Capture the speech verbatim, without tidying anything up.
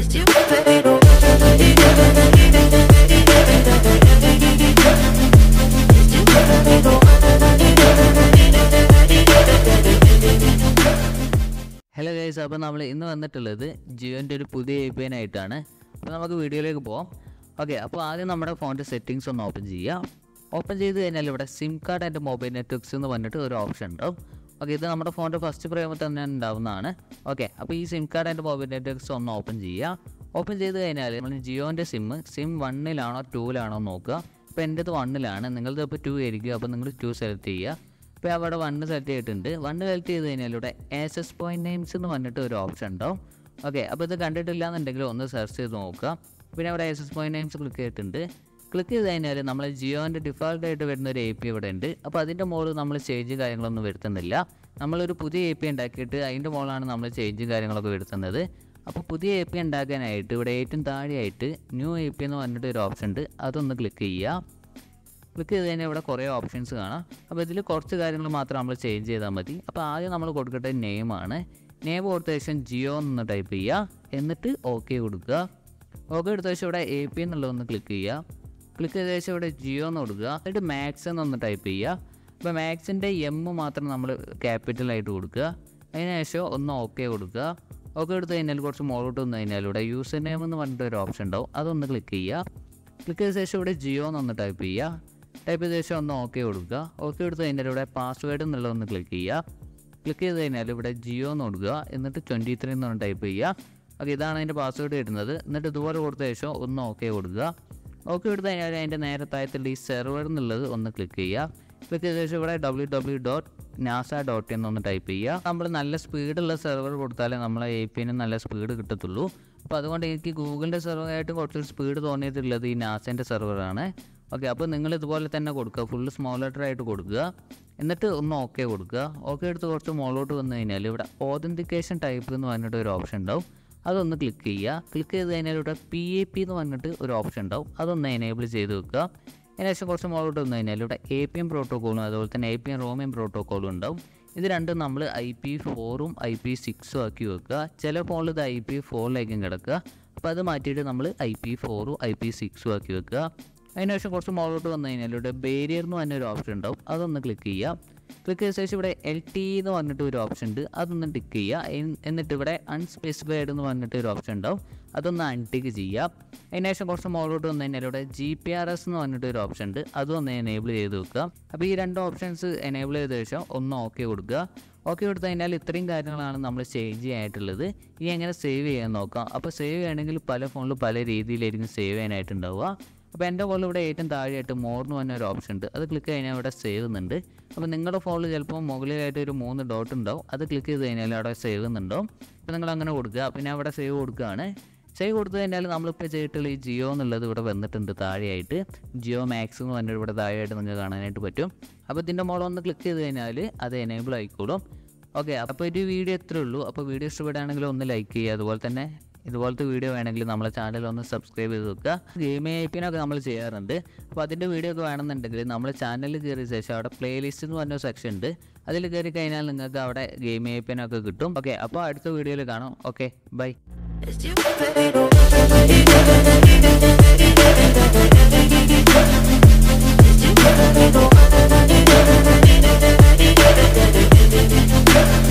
Hello guys, അപ്പോൾ നമ്മൾ ഇന്ന് വന്നിട്ടുള്ളത് ജിയോൻ്റെ ഒരു പുതിയ എ പി ഐ ആയിട്ടാണ്. അപ്പോൾ നമുക്ക് വീഡിയോയിലേക്ക് പോകാം. ഓക്കെ, അപ്പോൾ ആദ്യം നമ്മുടെ ഫോണിൻ്റെ സെറ്റിങ്സ് ഒന്ന് ഓപ്പൺ ചെയ്യുക. ഓപ്പൺ ചെയ്ത് കഴിഞ്ഞാൽ ഇവിടെ SIM card and mobile networks എന്ന് പറഞ്ഞിട്ട് ഒരു ഓപ്ഷൻ ഉണ്ടാവും. ഓക്കെ, ഇത് നമ്മുടെ ഫോണിൻ്റെ ഫസ്റ്റ് പ്രൈമിൽ തന്നെ ഉണ്ടാവുന്നതാണ്. ഓക്കെ, അപ്പോൾ ഈ SIM card and mobile networks ഒന്ന് ഓപ്പൺ ചെയ്യുക. ഓപ്പൺ ചെയ്ത് കഴിഞ്ഞാൽ നമ്മൾ ജിയോൻ്റെ സിം സിം വണ്ണിലാണോ ടൂവിലാണോ നോക്കുക. ഇപ്പോൾ എൻ്റെ ഇത് വണ്ണിലാണ്, നിങ്ങളത് ഇപ്പോൾ ടു ആയിരിക്കും. അപ്പോൾ നിങ്ങൾ ടു സെലക്ട് ചെയ്യുക. ഇപ്പോൾ അവിടെ വണ്ണ് സെലക്ട് ചെയ്തിട്ടുണ്ട്. വണ്ണ് സെലക്ട് ചെയ്ത് കഴിഞ്ഞാൽ ഇവിടെ ആക്സസ് പോയിൻറ്റ് നെയിംസ് എന്ന് പറഞ്ഞിട്ട് ഒരു ഓപ്ഷൻ ഉണ്ടാവും. ഓക്കെ, അപ്പോൾ ഇത് കണ്ടിട്ടില്ല എന്നുണ്ടെങ്കിൽ ഒന്ന് സെർച്ച് ചെയ്ത് നോക്കുക. പിന്നെ അവിടെ ആക്സസ് പോയിൻറ്റ് നെയിംസ് ക്ലിക്ക് ചെയ്തിട്ടുണ്ട്. ക്ലിക്ക് ചെയ്ത് കഴിഞ്ഞാൽ നമ്മൾ ജിയോൻ്റെ ഡിഫോൾട്ടായിട്ട് വരുന്ന ഒരു എ പി ഇവിടെ ഉണ്ട്. അപ്പോൾ അതിൻ്റെ മുകളിൽ നമ്മൾ ചേഞ്ച് കാര്യങ്ങളൊന്നും വരുത്തുന്നില്ല. നമ്മളൊരു പുതിയ എ പി ഉണ്ടാക്കിയിട്ട് അതിൻ്റെ മുകളിലാണ് നമ്മൾ ചേഞ്ച് കാര്യങ്ങളൊക്കെ വരുത്തുന്നത്. അപ്പോൾ പുതിയ എ പി ഉണ്ടാക്കാനായിട്ട് ഇവിടെ ഏറ്റവും താഴെയായിട്ട് ന്യൂ എ പി എന്ന് പറഞ്ഞിട്ട് ഒരു ഓപ്ഷൻ ഉണ്ട്. അതൊന്ന് ക്ലിക്ക് ചെയ്യുക. ക്ലിക്ക് ചെയ്ത് കഴിഞ്ഞാൽ ഇവിടെ കുറേ ഓപ്ഷൻസ് കാണാം. അപ്പോൾ ഇതിൽ കുറച്ച് കാര്യങ്ങൾ മാത്രം നമ്മൾ ചേഞ്ച് ചെയ്താൽ മതി. അപ്പോൾ ആദ്യം നമ്മൾ കൊടുക്കേണ്ട നെയിമാണ്. നെയിം കൊടുത്ത ശേഷം ജിയോ എന്ന് ടൈപ്പ് ചെയ്യുക. എന്നിട്ട് ഓക്കെ കൊടുക്കുക. ഓക്കെ കൊടുത്ത ശേഷം ഇവിടെ എ പി എന്നുള്ളതൊന്ന് ക്ലിക്ക് ചെയ്യുക. ക്ലിക്ക് ചെയ്ത ശേഷം ഇവിടെ ജിയോ എന്ന് കൊടുക്കുക. എന്നിട്ട് മാക്സ് എന്നൊന്ന് ടൈപ്പ് ചെയ്യുക. അപ്പോൾ മാക്സിൻ്റെ എം മാത്രം നമ്മൾ ക്യാപിറ്റലായിട്ട് കൊടുക്കുക. അതിനുശേഷം ഒന്ന് ഓക്കെ കൊടുക്കുക. ഓക്കെ എടുത്ത് കഴിഞ്ഞാൽ കുറച്ച് മുകളിലോട്ട് വന്നു കഴിഞ്ഞാൽ ഇവിടെ യൂസർ നെയിം എന്ന് പറഞ്ഞിട്ട് ഒരു ഓപ്ഷൻ ഉണ്ടാവും. അതൊന്ന് ക്ലിക്ക് ചെയ്യുക. ക്ലിക്ക് ചെയ്ത ശേഷം ഇവിടെ ജിയോ എന്നൊന്ന് ടൈപ്പ് ചെയ്യുക. ടൈപ്പ് ചെയ്ത ശേഷം ഒന്ന് ഓക്കെ കൊടുക്കുക. ഓക്കെ എടുത്ത് കഴിഞ്ഞാൽ ഇവിടെ പാസ്വേഡ് എന്നുള്ളതൊന്ന് ക്ലിക്ക് ചെയ്യുക. ക്ലിക്ക് ചെയ്ത് കഴിഞ്ഞാൽ ഇവിടെ ജിയോ എന്ന് കൊടുക്കുക. എന്നിട്ട് ട്വൻറ്റി ത്രീ എന്നൊന്ന് ടൈപ്പ് ചെയ്യുക. ഓക്കെ, ഇതാണ് അതിൻ്റെ പാസ്വേഡ് കിട്ടുന്നത്. എന്നിട്ട് ഇതുപോലെ കൊടുത്ത ശേഷം ഒന്ന് ഓക്കെ കൊടുക്കുക. ഓക്കെ എടുത്ത് കഴിഞ്ഞാൽ അതിൻ്റെ നേരെ താഴത്തുള്ള ഈ സെർവർ എന്നുള്ളത് ഒന്ന് ക്ലിക്ക് ചെയ്യുക. ക്ലിക്ക് ചെയ്ത ശേഷം ഇവിടെ W W dot NASA dot എന്നൊന്ന് ടൈപ്പ് ചെയ്യുക. നമ്മൾ നല്ല സ്പീഡുള്ള സെർവർ കൊടുത്താലേ നമ്മളെ എ പി ഐന് നല്ല സ്പീഡ് കിട്ടത്തുള്ളൂ. അപ്പോൾ അതുകൊണ്ട് എനിക്ക് ഗൂഗിളിൻ്റെ സെർവറായിട്ട് കുറച്ച് സ്പീഡ് തോന്നിയിട്ടുള്ളത് ഈ നാസേൻ്റെ സെർവറാണ്. ഓക്കെ, അപ്പോൾ നിങ്ങൾ ഇതുപോലെ തന്നെ കൊടുക്കുക. ഫുള്ള് സ്മോൾ ലെറ്റർ ആയിട്ട് കൊടുക്കുക. എന്നിട്ട് ഒന്ന് ഓക്കെ കൊടുക്കുക. ഓക്കെ എടുത്ത് കുറച്ച് മുകളിലോട്ട് വന്നു കഴിഞ്ഞാൽ ഇവിടെ ഓതൻറ്റിക്കേഷൻ ടൈപ്പ് എന്ന് പറഞ്ഞിട്ട് ഒരു ഓപ്ഷൻ ഉണ്ടാവും. അതൊന്ന് ക്ലിക്ക് ചെയ്യുക. ക്ലിക്ക് ചെയ്ത് കഴിഞ്ഞാൽ ഇവിടെ പി എ പി എന്ന് പറഞ്ഞിട്ട് ഒരു ഓപ്ഷൻ ഉണ്ടാവും. അതൊന്ന് എനേബിൾ ചെയ്ത് വെക്കുക. അതിനുശേഷം കുറച്ച് മുകളിലോട്ട് വന്നു കഴിഞ്ഞാൽ ഇവിടെ എ പി എം പ്രോട്ടോക്കോളും അതുപോലെ തന്നെ എ പി എം റോമിയം പ്രോട്ടോക്കോളും ഉണ്ടാവും. ഇത് രണ്ടും നമ്മൾ ഐ പി ഫോറും ഐ പി സിക്സും ആക്കി വെക്കുക. ചില ഫോണിൽ ഇത് ഐ പി ഫോറിലേക്കും കിടക്കുക. അപ്പോൾ അത് മാറ്റിയിട്ട് നമ്മൾ ഐ പി ഫോറും ഐ പി സിക്സും ആക്കി വെക്കുക. അതിനുശേഷം കുറച്ച് മുകളിലോട്ട് വന്നു കഴിഞ്ഞാൽ ഇവിടെ ബേരിയർ എന്ന് പറഞ്ഞൊരു ഓപ്ഷൻ ഉണ്ടാവും. അതൊന്ന് ക്ലിക്ക് ചെയ്യുക. ക്ലിക്ക് ചെയ്ത ശേഷം ഇവിടെ എൽ ടി എന്ന് പറഞ്ഞിട്ട് ഒരു ഓപ്ഷൻ ഉണ്ട്. അതൊന്ന് ടിക്ക് ചെയ്യുക. എന്നിട്ട് ഇവിടെ അൺസ്പെസിഫൈഡ് എന്ന് പറഞ്ഞിട്ട് ഒരു ഓപ്ഷൻ ഉണ്ടാവും. അതൊന്ന് അൺടിക്ക് ചെയ്യുക. അതിനുശേഷം കുറച്ച് മുകളിലോട്ട് വന്നു കഴിഞ്ഞാൽ ഇവിടെ ജി പി ആർ എസ് എന്ന് പറഞ്ഞിട്ട് ഒരു ഓപ്ഷൻ ഉണ്ട്. അതും ഒന്ന് എനേബിൾ ചെയ്ത് വെക്കുക. അപ്പോൾ ഈ രണ്ട് ഓപ്ഷൻസ് എനേബിൾ ചെയ്ത ശേഷം ഒന്ന് ഓക്കെ കൊടുക്കുക. ഓക്കെ കൊടുത്തു കഴിഞ്ഞാൽ ഇത്രയും കാര്യങ്ങളാണ് നമ്മൾ ചേഞ്ച് ചെയ്യാനായിട്ടുള്ളത്. ഇനി എങ്ങനെ സേവ് ചെയ്യാൻ നോക്കാം. അപ്പോൾ സേവ് ചെയ്യണമെങ്കിൽ പല ഫോണിലും പല രീതിയിലായിരിക്കും സേവ് ചെയ്യാനായിട്ടുണ്ടാവുക. അപ്പോൾ എൻ്റെ ഫോണിൽ ഇവിടെ ഏറ്റവും താഴെയായിട്ട് മോർ എന്ന് പറഞ്ഞ ഒരു ഓപ്ഷൻ ഉണ്ട്. അത് ക്ലിക്ക് കഴിഞ്ഞാൽ ഇവിടെ സേവ് എന്നുണ്ട്. അപ്പോൾ നിങ്ങളുടെ ഫോണിൽ ചിലപ്പോൾ മുകളിലായിട്ട് ഒരു മൂന്ന് ഡോട്ട് ഉണ്ടാവും. അത് ക്ലിക്ക് ചെയ്ത് കഴിഞ്ഞാൽ അവിടെ സേവ് എന്നുണ്ടാവും. അപ്പോൾ നിങ്ങൾ അങ്ങനെ കൊടുക്കുക. പിന്നെ അവിടെ സേവ് കൊടുക്കുകയാണ്. സേവ് കൊടുത്തു കഴിഞ്ഞാൽ നമ്മളിപ്പോൾ ചെയ്തിട്ടുള്ള ഈ ജിയോ എന്നുള്ളത് ഇവിടെ വന്നിട്ടുണ്ട് താഴെയായിട്ട്. ജിയോ മാക്സ് എന്ന് പറഞ്ഞിട്ട് ഇവിടെ താഴെയായിട്ട് നിങ്ങൾക്ക് കാണാനായിട്ട് പറ്റും. അപ്പോൾ ഇതിൻ്റെ മുകളിൽ ഒന്ന് ക്ലിക്ക് ചെയ്ത് കഴിഞ്ഞാൽ അത് എനേബിൾ ആയിക്കോളും. ഓക്കെ, അപ്പോൾ ഒരു വീഡിയോ എത്രയേ ഉള്ളൂ. അപ്പോൾ വീഡിയോ ഇഷ്ടപ്പെടുകയാണെങ്കിൽ ഒന്ന് ലൈക്ക് ചെയ്യുക. അതുപോലെ തന്നെ ഇതുപോലത്തെ വീഡിയോ വേണമെങ്കിൽ നമ്മളെ ചാനൽ ഒന്ന് സബ്സ്ക്രൈബ് ചെയ്ത് വെക്കുക. ഗെയിമിംഗ് ഐ പി എന്നൊക്കെ നമ്മൾ ചെയ്യാറുണ്ട്. അപ്പോൾ അതിൻ്റെ വീഡിയോ ഒക്കെ വേണമെന്നുണ്ടെങ്കിൽ നമ്മളെ ചാനലിൽ കയറിയ ശേഷം അവിടെ പ്ലേലിസ്റ്റ് എന്ന് പറഞ്ഞ സെക്ഷൻ ഉണ്ട്. അതിൽ കയറി കഴിഞ്ഞാൽ നിങ്ങൾക്ക് അവിടെ ഗെയിമിംഗ് ഐ പി എന്നൊക്കെ കിട്ടും. ഓക്കെ, അപ്പോൾ അടുത്ത വീഡിയോയിൽ കാണാം. Okay, bye. We'll be right back.